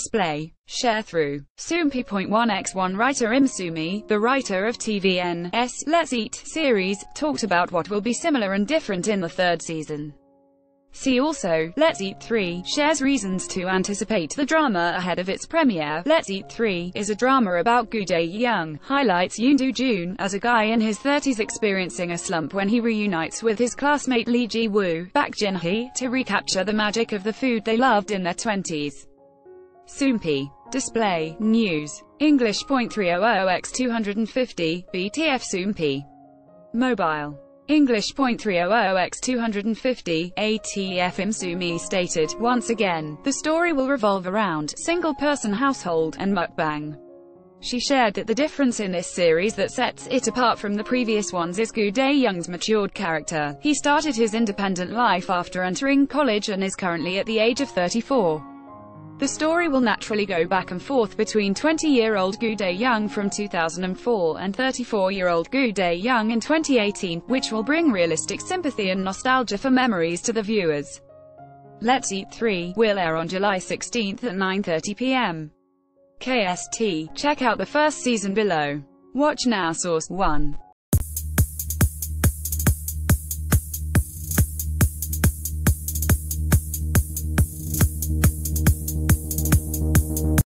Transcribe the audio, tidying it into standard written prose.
Display. Sharethrough. Soompi.1x1 writer Im Sumi, the writer of TVN's Let's Eat series, talked about what will be similar and different in the third season. See also, Let's Eat 3, shares reasons to anticipate the drama ahead of its premiere. Let's Eat 3 is a drama about Gu Dae-young, highlights Yoon Do-jun as a guy in his 30s experiencing a slump when he reunites with his classmate Lee Ji-woo, Bak Jin-hee, to recapture the magic of the food they loved in their 20s. Soompi. Display. News. English.300x250, BTF Soompi. Mobile. English.300x250, ATF Im Sumi stated, once again, the story will revolve around single-person household and mukbang. She shared that the difference in this series that sets it apart from the previous ones is Gu Dae-young's matured character. He started his independent life after entering college and is currently at the age of 34. The story will naturally go back and forth between 20-year-old Gu Dae-young from 2004 and 34-year-old Gu Dae-young in 2018, which will bring realistic sympathy and nostalgia for memories to the viewers. Let's Eat 3 will air on July 16 at 9:30 p.m. KST. Check out the first season below. Watch now. Source 1.